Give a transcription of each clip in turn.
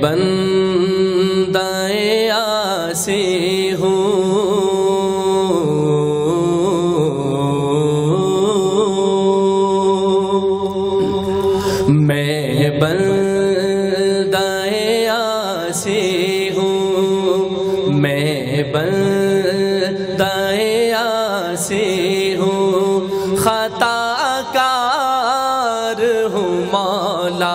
بندہ آسی ہوں، میں بندہ آسی ہوں، میں بندہ آسی ہوں، خطا کار ہوں مولا،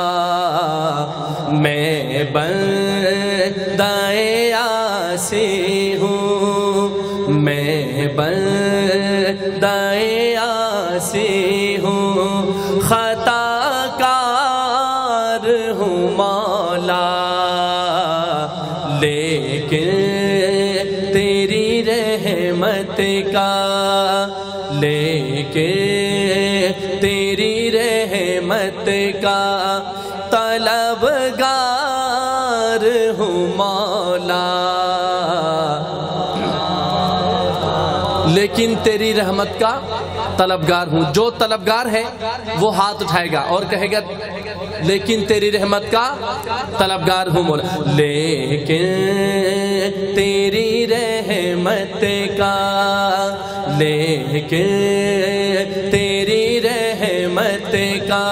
میں بندہ آسی ہوں، میں بندہ آسی ہوں، خطا کار ہوں مولا، لیکن تیری رحمت کا، لیکن تیری رحمت کا طلبگار ہوں مولا، لیکن تیری رحمت کا طلبگار ہوں۔ جو طلبگار ہے وہ ہاتھ اٹھائے گا اور کہے گا لیکن تیری رحمت کا طلبگار ہوں مولا، لیکن تیری رحمت کا، لیکن تیری رحمت کا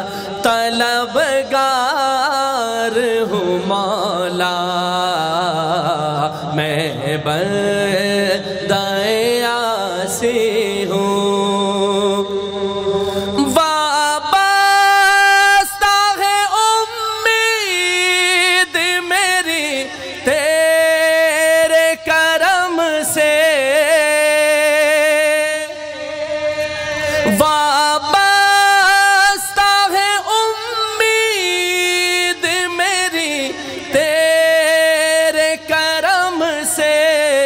طلبگار ہوں مولا، میں بندہ آسی ہوں، وابستہ ہے امید میری تیرے کرم سے، وابستہ ہے امید میری تیرے کرم سے،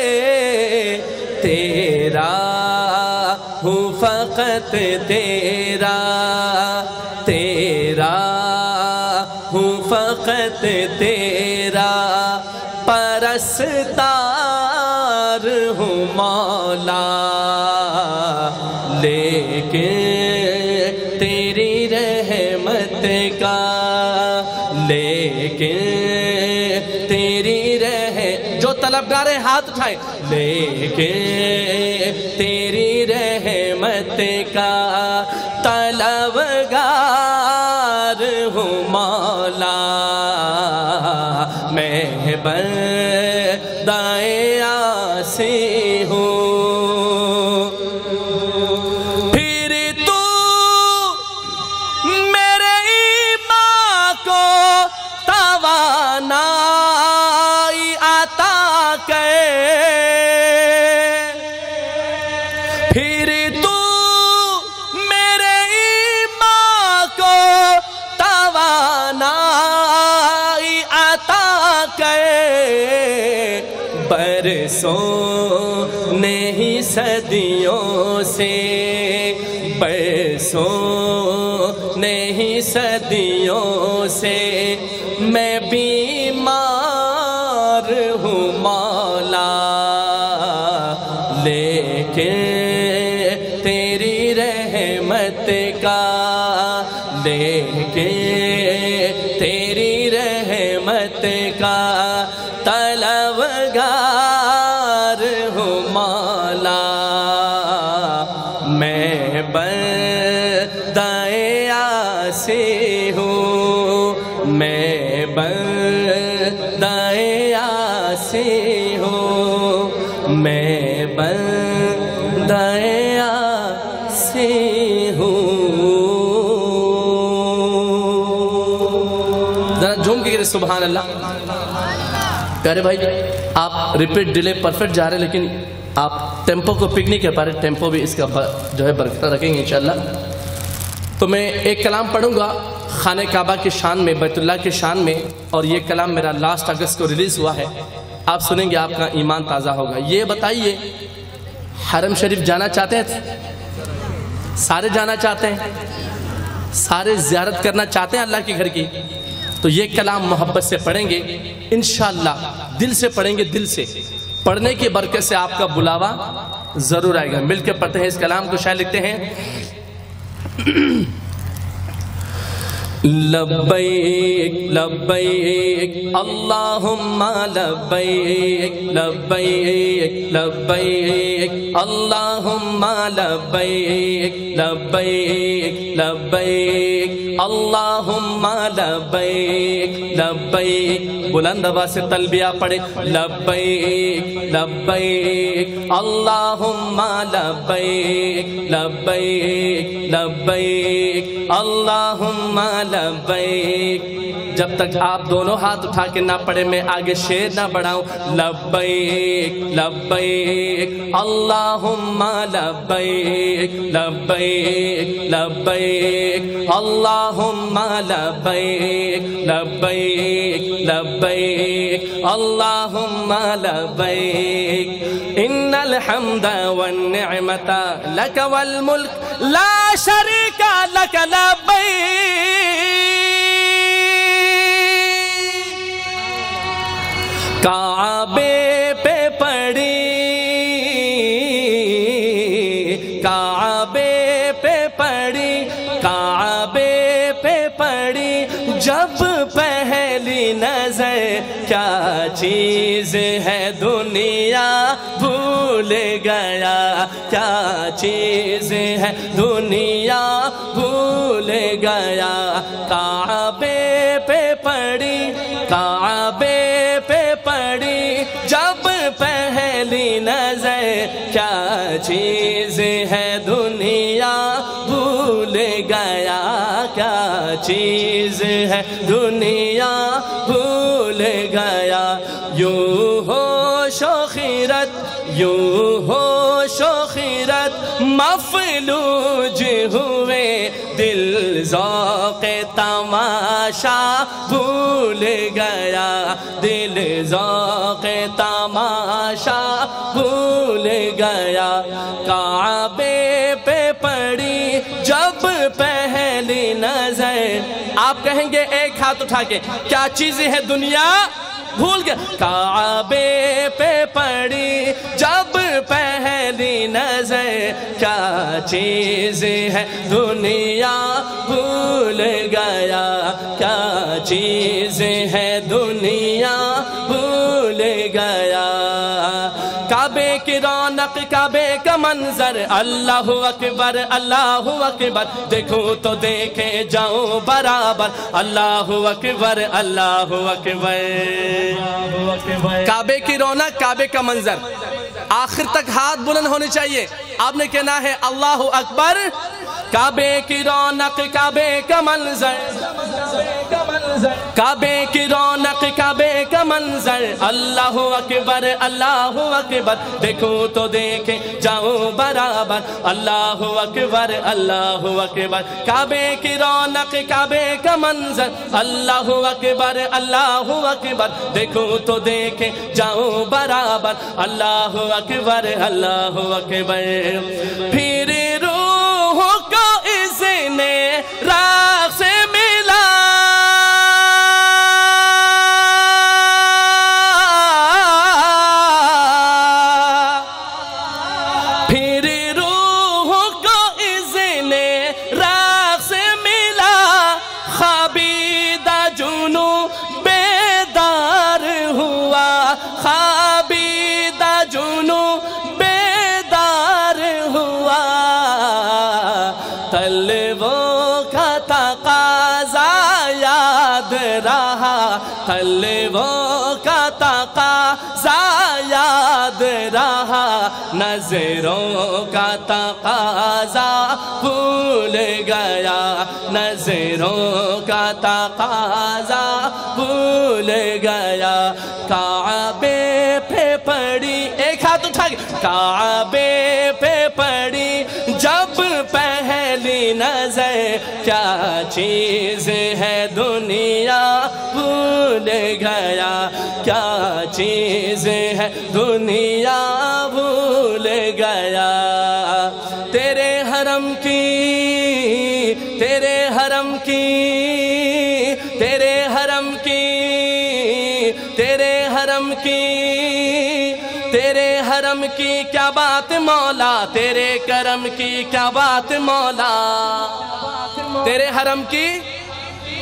تیرا ہوں فقط تیرا، تیرا ہوں فقط تیرا پرستار ہوں مولا، لیکن تیری رحمت کا، لیکن تیری جو طلبگار ہیں ہاتھ اٹھائیں، لیکن تیری رحمت کا طلبگار ہوں مولا، میں بندہ آسی ہوں، پھر تو میرے ایمان کو توانائی عطا کر، پھر تو میرے ایمان کو توانائی عطا کر، برسوں نہیں صدیوں سے، برسوں نہیں صدیوں سے میں بیمار ہوں مولا، لیکن تیری رحمت کا، لیکن تیری رحمت کا طلبگار ہوں مولا، میں بندہ آسی ہوں، میں بندہ آسی ہوں، میں بندہ آسی ہوں۔ ذرا جھوم کے سبحان اللہ۔ پیارے بھائی آپ ریپیٹ ڈیلے پرفیکٹ جا رہے لیکن آپ ٹیمپو کو پک نہیں کر پا رہے، ٹیمپو بھی اس کا جو ہے برقرار رکھیں گے انشاءاللہ۔ تو میں ایک کلام پڑھوں گا خانہ کعبہ کی شان میں، بیت اللہ کی شان میں، اور یہ کلام میرا لاسٹ اگست کو ریلیز ہوا ہے، آپ سنیں گے آپ کا ایمان تازہ ہوگا۔ یہ بتائیے حرم شریف جانا چاہتے ہیں؟ سارے جانا چاہتے ہیں؟ سارے زیارت کرنا چاہتے ہیں اللہ کے گھر کی؟ تو یہ کلام محبت سے پڑھیں گے انشاءاللہ، دل سے پڑھیں گے، دل سے پڑھنے کی برکت سے آپ کا بلاوا ضرور آئے گا۔ مل کے پڑھتے ہیں اس کلام کو۔ شاعر لکھتے ہیں لبیک لبیک اللہم لبیک لبیک لبیک اللہم لبیک لبیک لبیک اللہم لبیک لبیک بلند آواز سے تلبیہ پڑھے لبیک لبیک اللہم لبیک لبیک لبیک اللہم لبیک. جب تک آپ دونوں ہاتھ اٹھا کے نہ پڑھے میں آگے شعر نہ بڑھاؤں. لبیک لبیک اللہم لبیک لبیک لبیک اللہم لبیک لبیک لبیک اللہم لبیک. ان الحمد والنعمت لک والملک لا شریک لک لبیک. کعبے پہ پڑی کعبے پہ پڑی کعبے پہ پڑی جب پہلی نظر کیا چیز ہے دنیا بھول گیا کیا چیز ہے دنیا بھول گیا. کعبے پہ پڑی کعبے پہ پڑی جب پہلی نظر کیا چیز ہے دنیا بھول گیا کیا چیز ہے دنیا بھول گیا. یوں ہوش و خیرت یوں ہوش و خیرت مفلوج ہوئے دل ذوق تماشا بھول گیا دل ذوق تماشا بھول گیا. کعبے پہ پڑی جب پہلی نظر آپ کہیں گے ایک ہاتھ اٹھا کے کیا چیزیں ہے دنیا بھول گیا. کعبے پہ پڑی جب پہلی نظر کیا چیز ہے دنیا بھول گیا کیا چیز ہے دنیا بھول گیا. کعبے کی رونق کعبے کا منظر اللہ اکبر اللہ اکبر دیکھوں تو دیکھے جاؤں برابر اللہ اکبر اللہ اکبر. کعبے کی رونق کعبے کا منظر آخر تک ہاتھ بلند ہونے چاہیے. آپ نے کہنا ہے اللہ اکبر. کعبے کی رونق کعبے کا منظر کعبے کی رونق کعبے کا منظر اللہ اکبر اللہ اکبر دیکھوں تو دیکھے جاؤں برابر اللہ اکبر اللہ اکبر. کعبے کی رونق کعبے کا منظر اللہ اکبر اللہ اکبر دیکھوں تو دیکھے جاؤں برابر اللہ اکبر اللہ اکبر. پھر روح کو اذن راغ سے ملا پھر روح کو اذن راغ سے ملا خوابیدہ جنوں بیدار ہوا خوابیدہ جنوں بیدار ہوا. طلبوں کا تقاضا یاد رہا طلبوں کا تقاضا یاد رہا نظروں کا تقاضا بھول گیا نظروں کا تقاضا بھول گیا. کعبے پہ پڑی ایک ہاتھ اٹھا کے کعبے پہ پڑی جب پہلی نظر کیا چیز ہے دنیا بھول گیا کیا چیز ہے دنیا بھول گیا. تیرے حرم کی تیرے حرم کی تیرے حرم کی تیرے حرم کی تیرے حرم کی کیا بات مولا تیرے کرم کی کیا بات مولا. تیرے حرم کی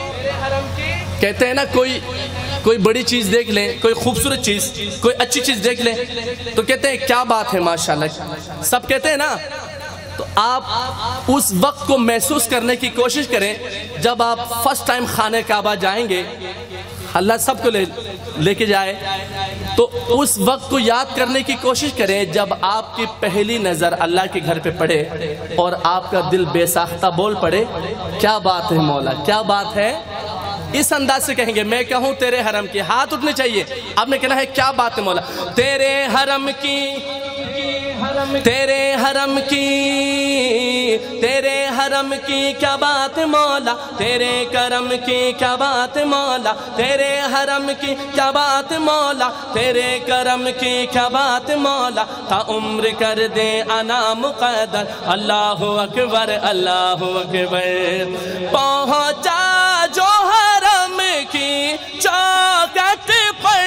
کہتے ہیں نا کوئی بڑی چیز دیکھ لیں، کوئی خوبصورت چیز، کوئی اچھی چیز دیکھ لیں تو کہتے ہیں کیا بات ہے ماشاءاللہ، سب کہتے ہیں نا. تو آپ اس وقت کو محسوس کرنے کی کوشش کریں جب آپ فرسٹ ٹائم خانہ کعبہ جائیں گے. اللہ سب کو لے کے جائے تو اس وقت کو یاد کرنے کی کوشش کریں جب آپ کی پہلی نظر اللہ کے گھر پہ پڑے اور آپ کا دل بے ساختہ بول پڑے کیا بات ہے مولا، کیا بات ہے. اس انداز سے کہیں گے. میں کہوں تیرے حرم کی، ہاتھ اٹھنے چاہیے. آپ نے کہنا ہے کیا بات ہے مولا، تیرے حرم کی، تیرے حرم کی، تیرے حرم کی کیا بات مولا، تیرے کرم کی کیا بات مولا، تیرے حرم کی کیا بات مولا، تیرے کرم کی کیا بات مولا. تا عمر کر دے انا مقدر، اللہ اکبر اللہ اکبر. پہنچا جو حرم کی چوکھٹ پر،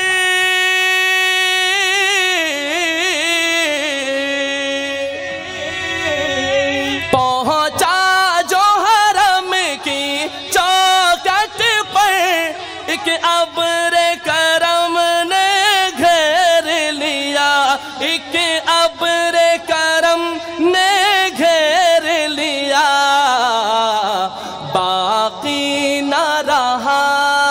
ایک ابر کرم نے گھیر لیا، ایک ابر کرم نے گھیر لیا. باقی نہ رہا،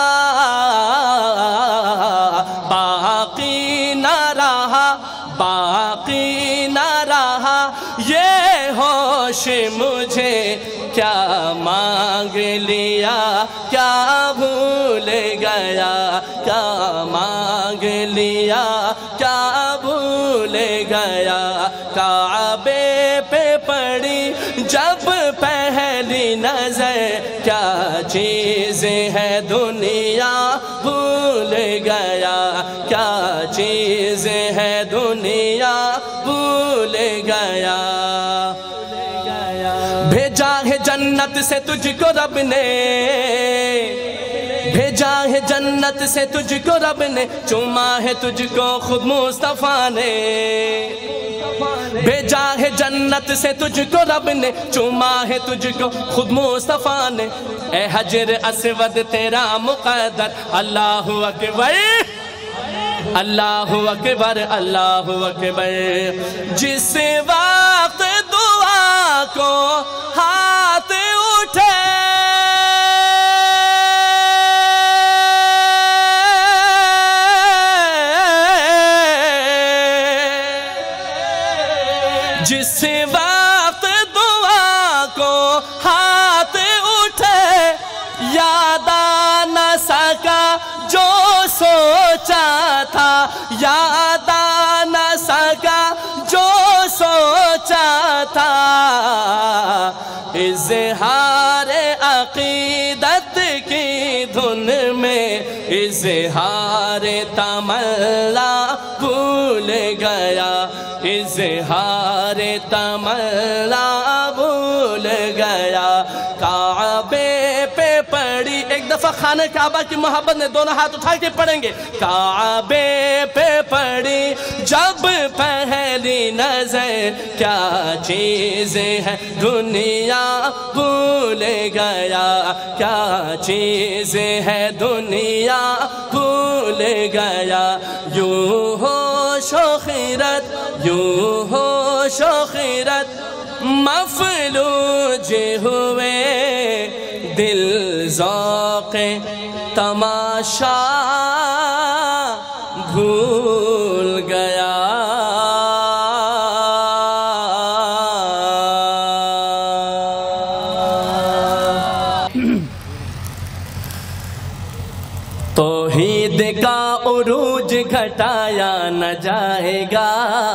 باقی نہ رہا، باقی نہ رہا. یہ ہوش مجھے کیا مانگ لیا، کیا بھول گیا، کیا مانگ لیا، کیا بھول گیا. کعبے پہ پڑی جب پہلی نظر، کیا چیز ہے دنیا بھول گیا، کیا چیز ہے دنیا بھول گیا. بھیجا ہے جنت سے تجھ کو رب نے، بھیجا ہے جنت سے تجھ کو رب نے، چوما ہے تجھ کو خود مصطفیٰ نے. بھیجا ہے جنت سے تجھ کو رب نے، چوما ہے تجھ کو خود مصطفیٰ نے. اے حجر اسود تیرا مقدر، اللہ اکبر اللہ اکبر اللہ اکبر. جس وقت دعا کو ہاتھ اٹھے، جس وقت دعا کو ہاتھ اٹھے، یاد آ نہ سکا جو سوچا تھا، یاد آ نہ سکا جو سوچا تھا. اظہار عقیدت کی دھن میں اظہار تمنا بھول گیا، اظہار تمنا بھول گیا. کعبے پہ پڑی، ایک دفعہ خانہ کعبہ کی محبت نے دونوں ہاتھ اٹھا کے پڑھیں گے. کعبے پہ پڑی جب پہلی نظر، کیا چیز ہے دنیا بھول گیا، کیا چیز ہے دنیا بھول گیا. یوں ہوش و خیرت، یوں ہوش و خیرت مفلوج ہوئے، دل ذوق تماشا بھول گیا. توحید کا عروج گھٹایا نہ جائے گا،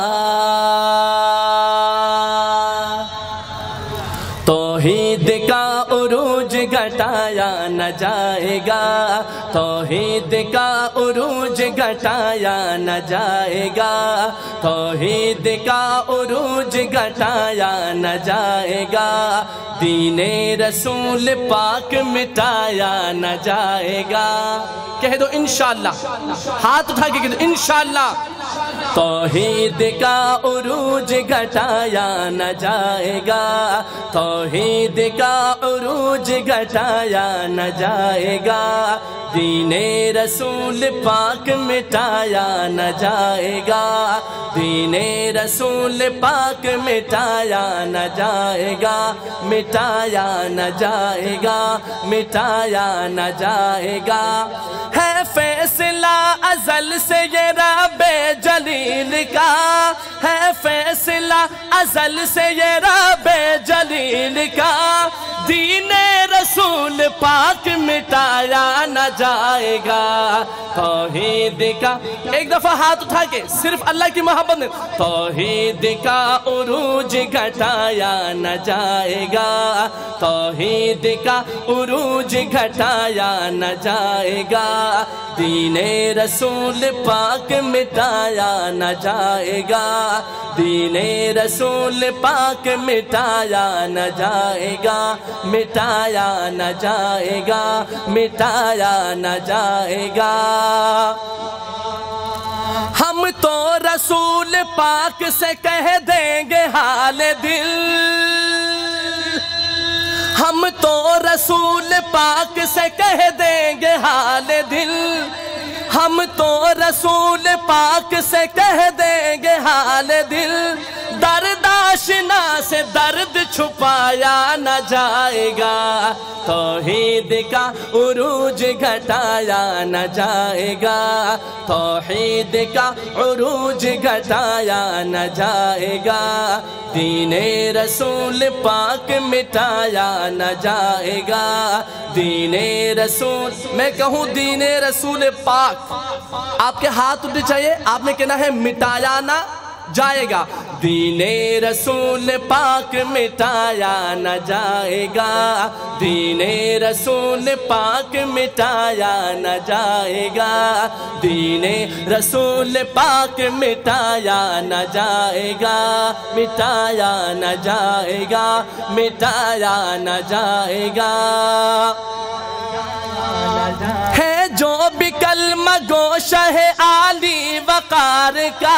توحید کا عروج گھٹایا نہ جائے گا، توحید کا عروج گھٹایا نہ جائے گا، توحید کا عروج گھٹایا نہ جائے گا. دین رسول پاک مٹایا نہ جائے گا. کہہ دو انشاءاللہ، ہاتھ اٹھا کے کہہ دو انشاءاللہ. توحید کا عروج گھٹایا نہ جائے گا، توحید کا عروج گھٹایا نہ جائے گا، دین رسول پاک مٹایا نہ جائے گا، دین رسول پاک مٹایا نہ جائے گا، مٹایا نہ جائے گا، مٹایا نہ جائے گا۔ ہے فیصلہ ازل سے یہ رب جلیل کا، ہے فیصلہ ازل سے یہ رب جلیل کا، دین رسول پاک مٹایا نہ جائے گا، توحید کا، ایک دفعہ ہاتھ اٹھا کے صرف اللہ کی محبت میں، توحید کا عروج گھٹایا نہ جائے گا، توحید کا عروج گھٹایا نہ جائے گا، دین رسول پاک مٹایا نہ جائے گا، دین رسول پاک مٹایا نہ جائے گا، مٹایا نہ جائے گا، مٹایا نہ جائے گا۔ ہم تو رسول پاک سے کہہ دیں گے حال دل، ہم تو رسول پاک سے کہہ دیں گے حال دل، ہم تو رسول پاک سے کہہ دیں گے حال دل، درد آشنا سے درد چھپایا نہ جائے گا، توحید کا عروج گھٹایا نہ جائے گا، توحید کا عروج گھٹایا نہ جائے گا، دین رسول پاک مٹایا نہ جائے گا، دین رسول، میں کہوں دین رسول پاک، آپ کے ہاتھ اٹھنے چاہیے، آپ نے کہنا ہے مٹایا نہ جائے گا، دین رسول پاک مٹایا نہ جائے گا، دین رسول پاک مٹایا نہ جائے گا، دین رسول پاک مٹایا نہ جائے گا، مٹایا نہ جائے گا، مٹایا نہ جائے گا۔ ہے جو بھی کلمہ گو شہ عالی وقار کا،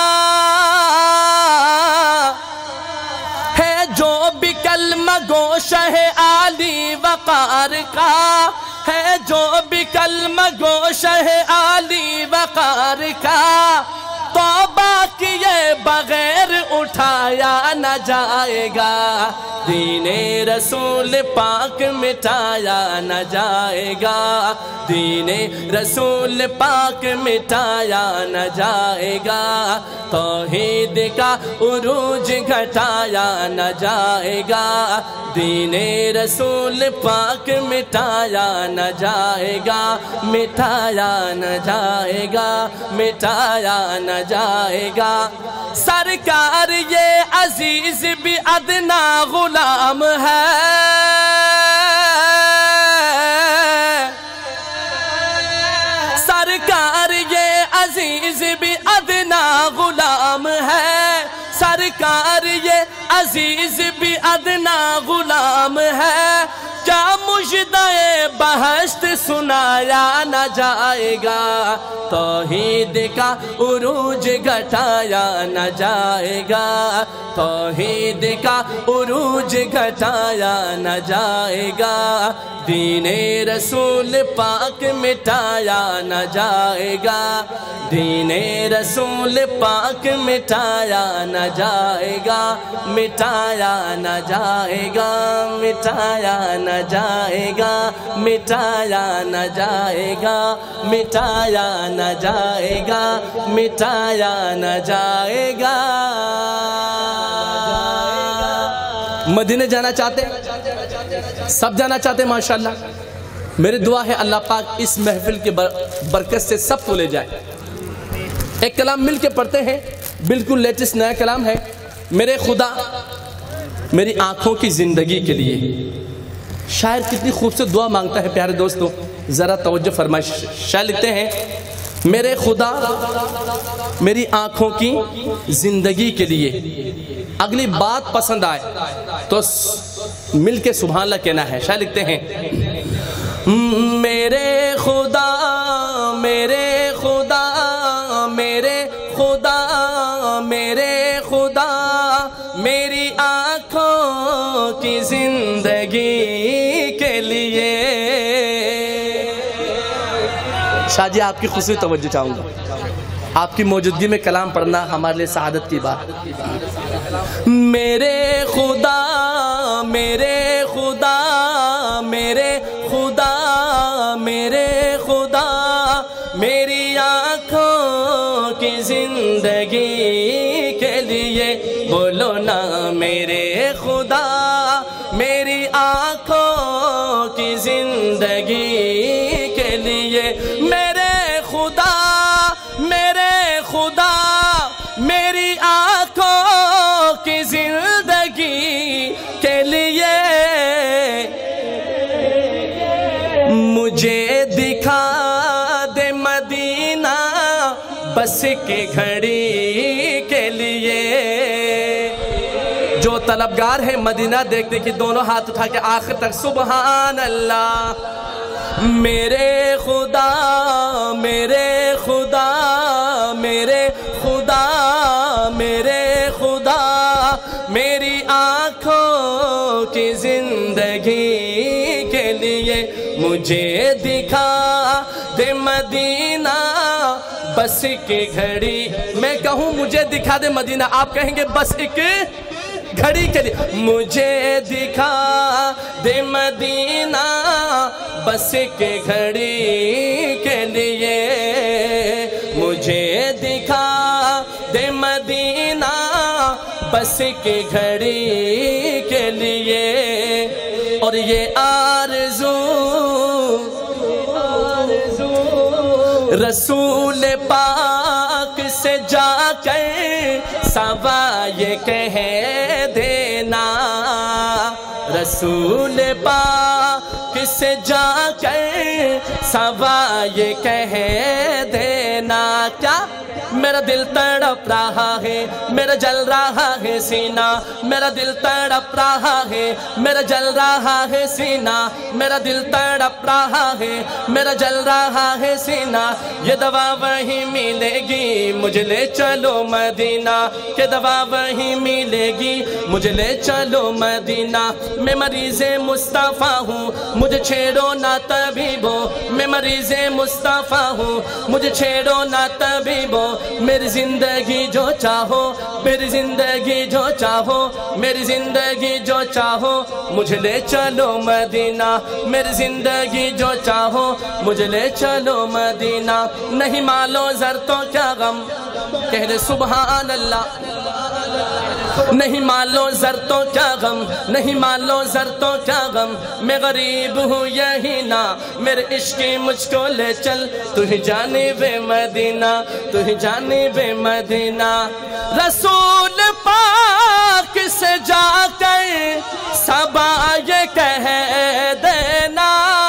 ہے جو بھی کلمہ گو شہ عالی وقار کا، ہے جو بھی کلمہ گو شہ عالی وقار کا، توبہ کیے بغیر اٹھایا نہ جائے گا، دین رسول پاک مٹایا نہ جائے گا، دین رسول پاک مٹایا نہ جائے گا، توحید کا عروج گھٹایا نہ جائے گا، دین رسول پاک مٹایا نہ جائے گا، مٹایا نہ جائے گا، مٹایا نہ جائے گا۔ سرکار یہ عزیز بھی ادنا غلام ہے، سرکار یہ عزیز بھی ادنا غلام ہے، سرکار یہ عزیز بھی ادنا غلام ہے، کیا مجدہ بہشت سنایا نہ جائے گا، توحید کا عروج گھٹایا نہ جائے گا، توحید کا عروج گھٹایا نہ جائے گا، دین رسول پاک مٹایا نہ جائے گا، دین رسول پاک مٹایا نہ جائے گا، مٹایا نہ جائے گا، مٹایا نہ جائے گا، مٹایا نہ جائے گا، مٹایا نہ جائے گا، مٹایا نہ جائے گا۔ مدینے جانا چاہتے سب جانا چاہتے ماشاءاللہ، میری دعا ہے اللہ پاک اس محفل کے برکت سے سب کو لے جائے۔ ایک کلام مل کے پڑھتے ہیں، بالکل لیٹسٹ نیا کلام ہے۔ میرے خدا میری آنکھوں کی زندگی کے لیے، شاعر کتنی خوبصورت دعا مانگتا ہے پیارے دوستوں، ذرا توجہ فرمائیں۔ شاعر لکھتے ہیں، میرے خدا میری آنکھوں کی زندگی کے لیے، اگلی بات پسند آئے تو مل کے سبحان اللہ کہنا ہے۔ شاعر لکھتے ہیں، میرے خدا میرے خدا میرے زندگی کے لیے. شاہ جی آپ کی خصوصی توجہ چاہوں گا. آپ کی موجودگی میں کلام پڑھنا ہمارے لیے سعادت کی بات. میرے خدا میرے خدا میرے خدا میرے خدا میری آنکھوں کی زندگی کے لیے بولو نا میرے خدا میری آنکھوں کی زندگی کے لیے. میرے خدا میری آنکھوں کی زندگی کے لیے مجھے دکھا دے مدینہ بس کی گھڑی کے لیے. جو طلبگار ہے مدینہ دیکھنے کی دونوں ہاتھ اٹھا کے آخر تک سبحان اللہ. میرے خدا میرے خدا میرے خدا میرے خدا میری آنکھوں کی زندگی کے لیے مجھے دکھا دے مدینہ بس کی گھڑی. میں کہوں مجھے دکھا دے مدینہ, آپ کہیں گے بس ایک گھڑی کے لیے. مجھے دکھا دے مدینہ بس کی گھڑی کے لیے مجھے دکھا دے مدینہ بس کی گھڑی کے لیے. اور یہ آرزو رسول پاک سے جا کر سوا یہ کہہ دینا. رسول پاک سے جا کر سوا یہ کہہ دینا. کیا میرا دل تڑپ رہا ہے میرا جل رہا ہے سینہ. میرا دل تڑپ رہا ہے میرا جل رہا ہے سینہ. میرا دل تڑپ رہا ہے میرا جل رہا ہے سینہ. یہ دوا وہی ملے گی مجھے لے چلو مدینہ. کہ دوا وہی ملے گی مجھے لے چلو مدینہ. میں مریض مصطفیٰ ہوں مجھے چھیڑو نہ طبیبو. میں مریض مصطفیٰ ہوں مجھے چھیڑو نہ طبیبو. میری زندگی جو چاہو میری زندگی جو چاہو میری زندگی جو چاہو مجھے لے چلو مدینہ. میری زندگی جو چاہو مجھے لے چلو مدینہ. نہیں مالو زر تو کیا غم کہہ دے سبحان اللہ. نہیں مالو زر تو کیا غم نہیں مالو زر تو کیا غم. میں غریب ہوں یہی نا میرے عشقی مجھ کو لے چل تو ہی جانب مدینہ تو ہی جانب مدینہ. رسول پاک سے جا کر صبا یہ کہہ دینا.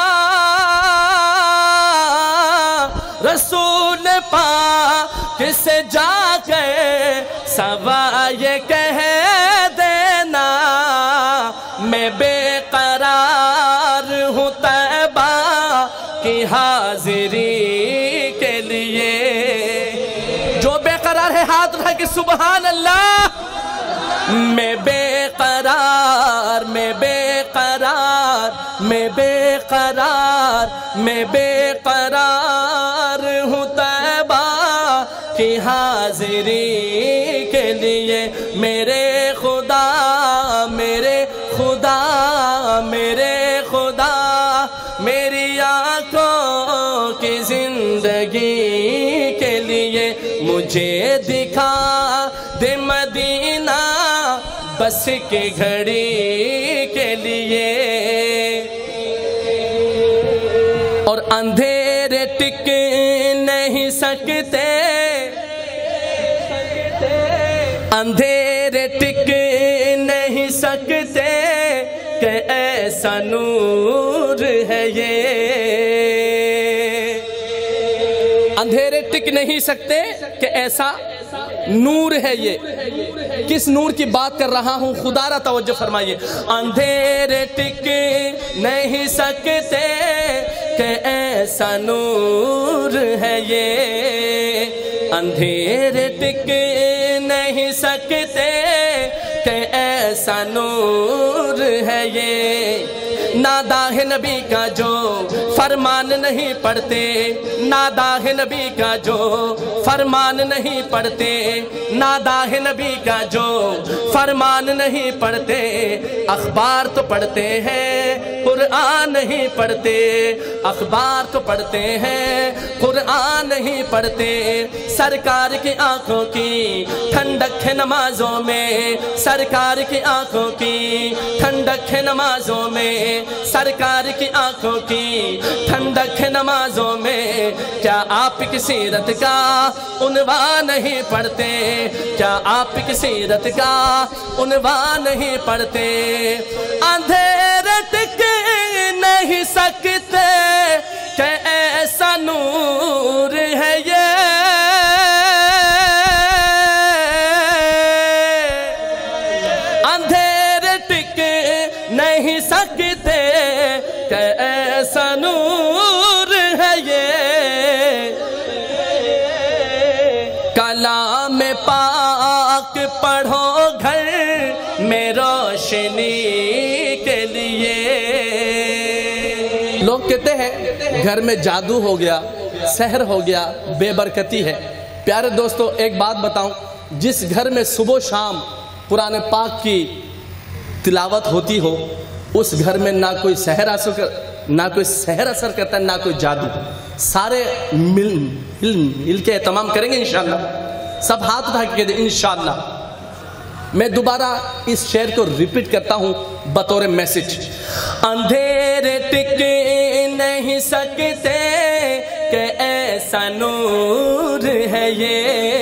رسول پاک سے جا کر صبا یہ کہہ دینا. میں بے قرار ہوں طیبہ کی حاضری کے لیے. جو بے قرار ہے ہاتھ اٹھا کے سبحان اللہ. میں بے قرار میں بے قرار میں بے قرار میں بے قرار ہوں طیبہ کی حاضری کے لیے. میرے خدا میرے خدا میرے خدا میری آنکھوں کی زندگی کے لیے مجھے دکھا دے مدینہ بس کی گھڑی کے لیے. اور اندھیرے ٹک نہیں سکتے اندھیرے ٹک نہیں سکتے کہ ایسا نور ہے یہ. اندھیرے ٹک نہیں سکتے کہ ایسا نور ہے یہ. کس نور کی بات کر رہا ہوں خدا را توجہ فرمائیے. اندھیرے ٹک نہیں سکتے کہ ایسا نور ہے اندھیرے ٹک نہیں سکتے کہ ایسا ऐसा नूर है ये, नादा है नबी का जो फरमान नहीं पढ़ते, नादा है नबी का जो फरमान नहीं पढ़ते, नादा है नबी का जो फरमान नहीं पढ़ते। अखबार तो पढ़ते हैं कुरान नहीं पढ़ते, अखबार तो पढ़ते हैं कुरान नहीं पढ़ते। सरकार की आंखों की ठंडक है नमाजों में, सरकार की आंखों की ठंडक है नमाजों में, सरकार की आंखों की ठंडक है नमाजों में। क्या आप की सीरत का उन्वान नहीं पढ़ते, क्या आप की सीरत का उन्वान नहीं पढ़ते। अंधेरे टिक नहीं सकते कि ऐसा नूर है ये, अंधेरे टिक नहीं सकते कि ऐसा नूर है ये। कलाम पाक पढ़ो घर में रोशनी के लिए। लोग कहते हैं घर में जादू हो गया, सहर हो गया, बेबरकती है। प्यारे दोस्तों, एक बात बताऊं, जिस घर में सुबह शाम कुरान पाक की तिलावत होती हो, उस घर में ना कोई सहर असर करता है, ना कोई जादू। सारे मिल के एहतमाम करेंगे इंशाअल्लाह। सब हाथ उठा के दे इंशाअल्लाह। मैं दोबारा इस शेर को रिपीट करता हूं बतौर मैसेज। अंधेरे टिक नहीं सकते कि ऐसा नूर है ये,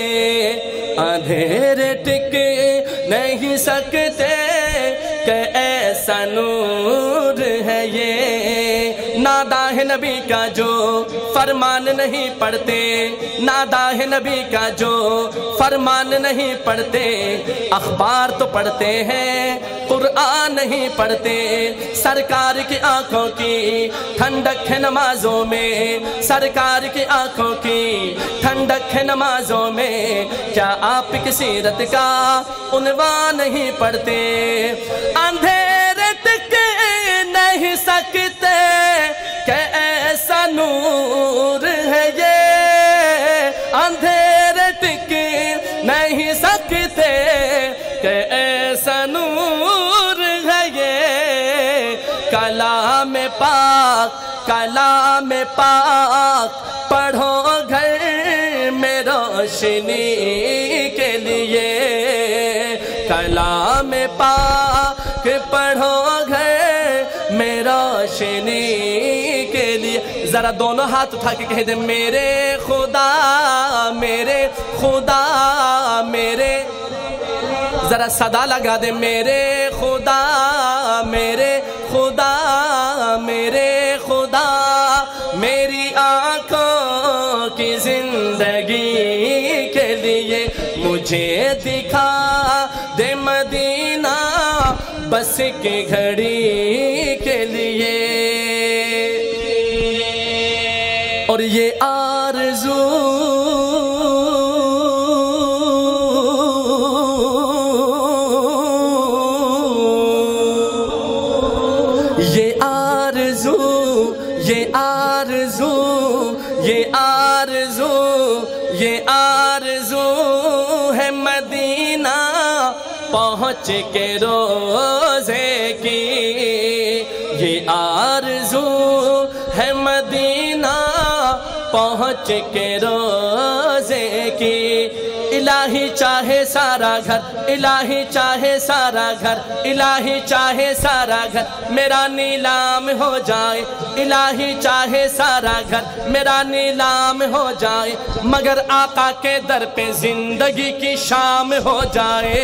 अंधेरे टिक नहीं सकते कि ऐसा नूर है ये। नादा है नबी का जो फरमान नहीं पढ़ते, नादा है नबी का जो फरमान नहीं पढ़ते। अखबार तो पढ़ते हैं कुरान नहीं पढ़ते। सरकार की आंखों की ठंडक है नमाजों में, सरकार की आंखों की ठंडक है नमाजों में। क्या आप की सीरत का उन्वान नहीं पढ़ते। अंधेरे टिक नहीं सकते कि ऐसा नूर है ये, अंधेरे टिक नहीं सकते कि ऐसा नूर है ये। कलाम पाक, कलाम पाक पढ़ो घर में रोशनी के लिए, कलाम पाक पढ़ो घर में रोशनी के लिए। जरा दोनों हाथ उठा के कह दे, मेरे खुदा मेरे खुदा मेरे, जरा सदा लगा दे, मेरे खुदा मेरे खुदा मेरे खुदा, मेरी आंखों की जिंदगी के लिए मुझे दिखा दे मदीना बस की घड़ी के लिए। और ये आरज़ू ये आरज़ू ये आरज़ू ये आरज़ू ये आरज़ू है मदीना पहुँच के रोज़े की। ये आरज़ू है मदीना पहुँच के रोज़े की। इलाही चाहे सारा घर, इलाही चाहे सारा घर, इलाही चाहे सारा घर मेरा नीलाम हो जाए, इलाही चाहे सारा घर मेरा नीलाम हो जाए, मगर आका के दर पे जिंदगी की शाम हो जाए।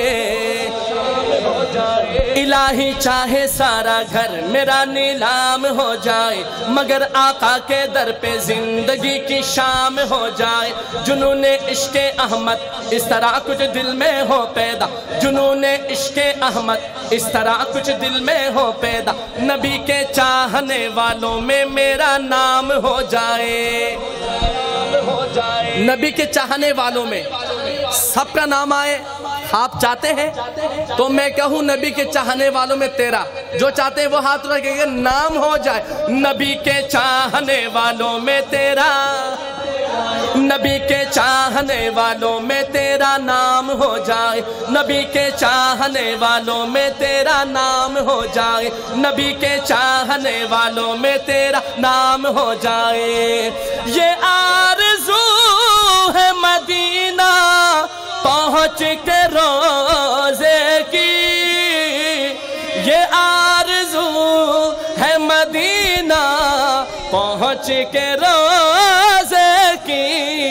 इलाही चाहे सारा घर मेरा नीलाम हो जाए, मगर आका के दर पे जिंदगी की शाम हो जाए। जुनूने इश्क़े अहमद इस तरह कुछ दिल में हो पैदा, जुनूने इश्क़े अहमद इस तरह कुछ दिल में हो पैदा, नबी के चाहने वालों में मेरा नाम हो जाए। नबी के चाहने वालों में सबका नाम आए, آپ چاہتے ہیں تو میں کہوں نبی کے چاہنے والوں میں تیرا، جو چاہتے ہیں وہ ہاتھ رکھیں گے، نام ہو جائے نبی کے چاہنے والوں میں تیرا، نبی کے چاہنے والوں میں تیرا نام ہو جائے، نبی کے چاہنے والوں میں تیرا نام ہو جائے، نبی کے چاہنے والوں میں تیرا نام ہو جائے۔ یہ آرزو ہے مدینہ پہنچ کے روزے کی، یہ آرزو ہے مدینہ پہنچ کے روزے کی،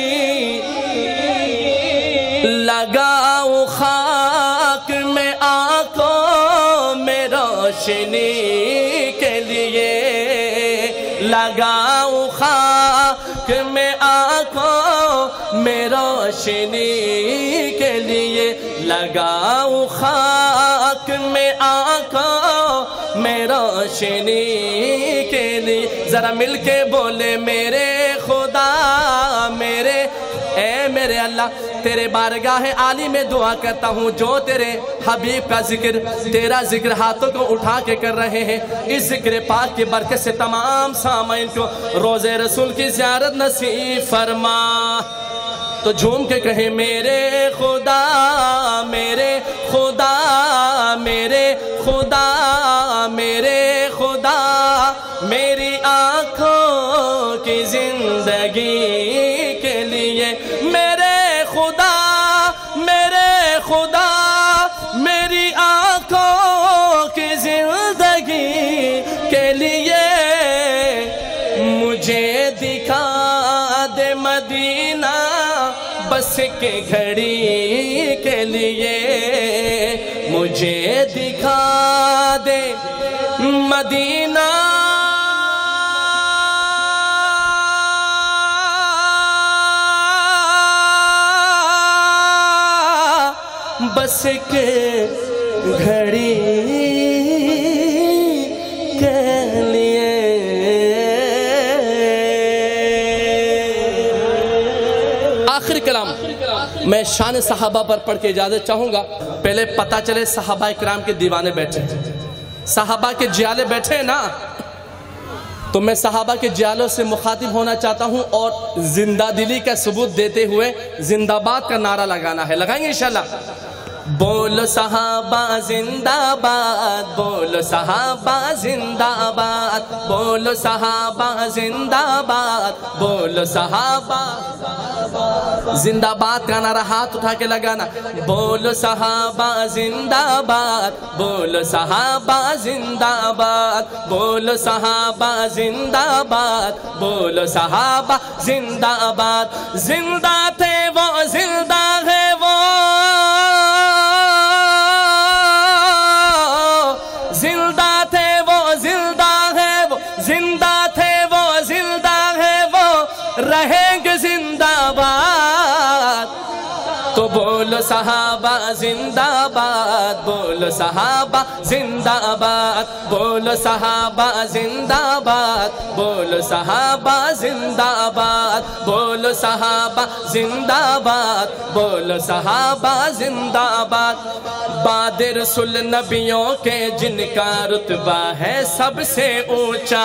لگاؤں خاک میں آنکھوں میں روشنی کے لیے، لگاؤں خاک میں آنکھوں میں روشنی کے لیے، لگاؤں خاک میں آنکھوں میں روشنی کے لیے، ذرا مل کے بولے میرے خدا میرے اے میرے اللہ، تیرے بارگاہ عالی میں دعا کرتا ہوں، جو تیرے حبیب کا ذکر، تیرا ذکر ہاتھوں کو اٹھا کے کر رہے ہیں، اس ذکر پاک کی برکت سے تمام سامعین کو روزے رسول کی زیارت نصیب فرما۔ تو جھوم کے کہیں میرے خدا میرے خدا میرے خدا میرے خدا، میری آنکھوں کی زندگی کے لیے، میرے خدا میری آنکھوں کی زندگی کے لیے، مجھے دکھا دے مدینہ بس کے گھڑی کے لیے، مجھے دکھا دے مدینہ بس کے گھڑی کے لیے۔ آخری کلام میں شان صحابہ پر پڑھ کے اجازت چاہوں گا۔ پہلے پتہ چلے صحابہ اکرام کے دیوانے بیٹھے، صحابہ کے جیالے بیٹھے نا، تو میں صحابہ کے جیالوں سے مخاطب ہونا چاہتا ہوں اور زندہ دلی کا ثبوت دیتے ہوئے زندہ باد کا نعرہ لگانا ہے، لگائیں گے انشاءاللہ۔ بولو صحابہ زندہ باد، بولو صحابہ زندہ باد، بولو صحابہ زندہ باد، بولو صحابہ زندہ باد کا نعرہ ہاتھ اٹھا کے لگانا۔ بولو صحابہ زندہ باد، بولو صحابہ زندہ باد، بولو صحابہ زندہ باد، بولو صحابہ زندہ باد، زندہ تھے وہ زندہ ہے وہ، زندہ تھے وہ زندہ ہے وہ، زندہ تھے وہ زندہ ہے وہ، رہیں گے زندہ باد۔ تو بولو صحابہ زندہ باد، بولو صحابہ زندہ باد، بولو صحابہ زندہ باد، بولو صحابہ زندہ باد، بولو صحابہ زندہ باد، بولو صحابہ زندہ باد۔ بعد رسول نبیوں کے جن کا رتبہ ہے سب سے اونچا،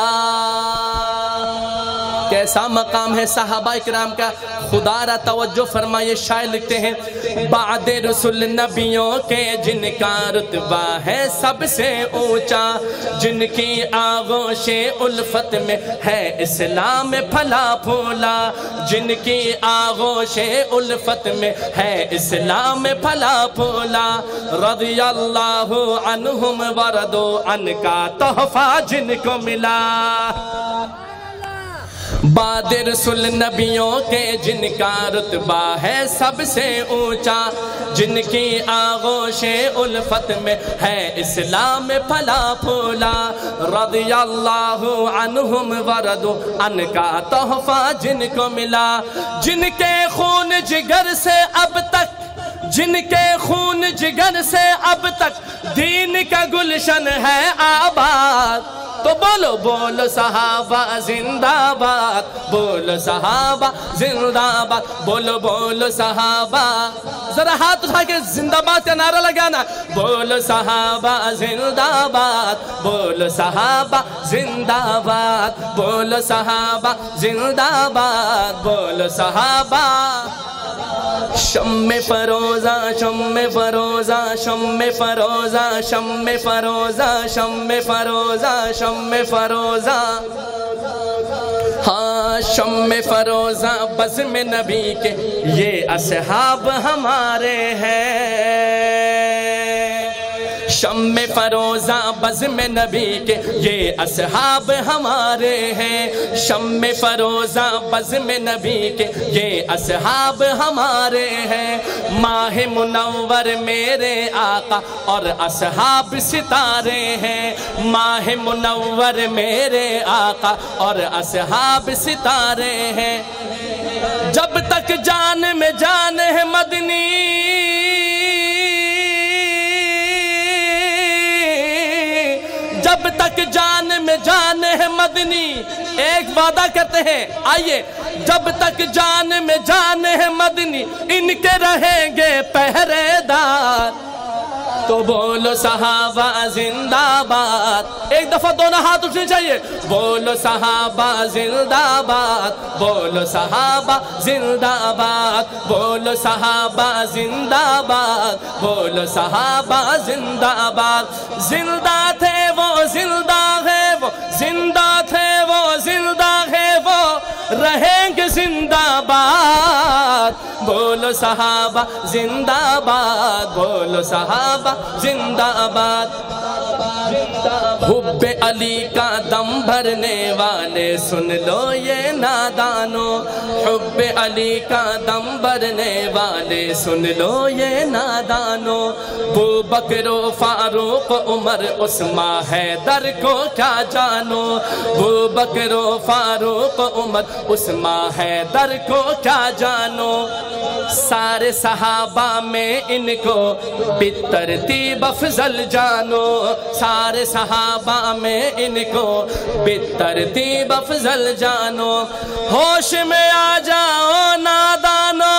کیسا مقام ہے صحابہ اکرام کا، خدا را توجہ فرمائے، شاعر لکھتے ہیں بعد رسول نبیوں کے جن کا رتبہ ہے سب سے اونچا، جن کی آغوش الفت میں ہے اسلام پھلا پھولا، جن کی آغوش الفت میں ہے اسلام پھلا پھولا، رضی اللہ عنہم ورضوا عنہ کا تحفہ جن کو ملا۔ بعد رسول نبیوں کے جن کا رتبہ ہے سب سے اونچا، جن کی آغوش الفت میں ہے اسلام پھلا پھولا، رضی اللہ عنہم ورضوا عنہ کا تحفہ جن کو ملا، جن کے خون جگر سے اب تک، جن کے خون جگر سے اب تک دین کا گلشن ہے آباد، تو تو بولو بولو صحابہ زندہ باد، بولو صحابہ زندہ باد، بولو بولو صحابہ، ذرا ہاتھ اٹھا کے زندہ باد کا نعرہ لگانا، بولو صحابہ زندہ باد، بولو صحابہ زندہ باد، بولو صحابہ زندہ باد، بولو صحابہ۔ شم فروزہ شم فروزہ شم فروزہ شم فروزہ شم فروزہ شم فروزہ، ہاں شم فروزہ بزم نبی کے یہ اصحاب ہمارے ہیں، شم فروزہ بزم نبی کے یہ اصحاب ہمارے ہیں، شم فروزہ بزم نبی کے یہ اصحاب ہمارے ہیں، ماہ منور میرے آقا اور اصحاب ستارے ہیں، ماہ منور میرے آقا اور اصحاب ستارے ہیں، جب تک جان میں جان ہے مدنی، جب تک جان میں جان ہے مدنی، ایک وعدہ کرتے ہیں آئیے، جب تک جان میں جان ہے مدنی ان کے رہیں گے پہرے دار، تو بولو صحابہ زندہ باد، ایک دفعہ دونوں ہاتھ اٹھنے چاہیے، بولو صحابہ زندہ باد، بولو صحابہ زندہ باد، بولو صحابہ زندہ باد، بولو صحابہ زندہ باد، زندہ تھے وہ زندہ ہے وہ، زندہ تھے وہ زندہ ہے وہ، رہیں گے زندہ باد، بولو صحابہ زندہ باد، بولو صحابہ زندہ باد۔ حب علی کا دم بھرنے والے سن لو یہ نادانو، حب علی کا دم بھرنے والے سن لو یہ نادانو، ابو بکر و فاروق عمر عثمان حیدر کو کیا جانو، ابو بکر و فاروق عمر عثمان حیدر کو کیا جانو، سارے صحابہ میں ان کو بالترتیب افضل جانو، سارے صحابہ میں ان کو بالترتیب افضل جانو، ہوش میں آ جاؤ نادانو،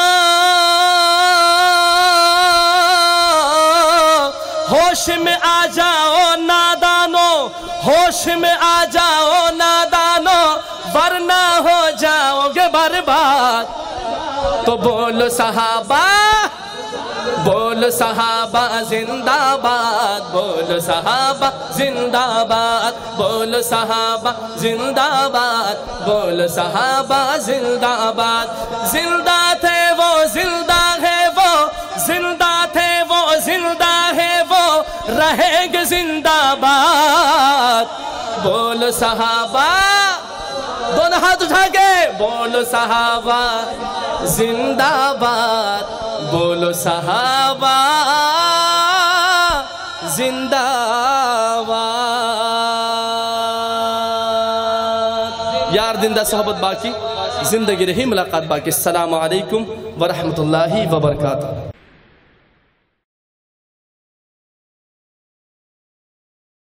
ہوش میں آ جاؤ نادانو، ہوش میں آ جاؤ نادانو، ورنہ ہو جاؤ گے برباد، تو بولو صحابہ، بولو صحابہ زندہ باد، بولو صحابہ زندہ باد، بولو صحابہ زندہ باد، بولو صحابہ زندہ باد، زندہ تھے وہ زندہ ہے وہ، زندہ تھے وہ زندہ ہے وہ، رہیں گے زندہ باد، بولو صحابہ، دونوں ہاتھ اٹھا کے بولو صحابہ زندہ باد، بولو صحابہ زندہ باد، یار زندہ صحبت باقی، زندگی رہی ملاقات باقی۔ السلام علیکم ورحمت اللہ وبرکاتہ۔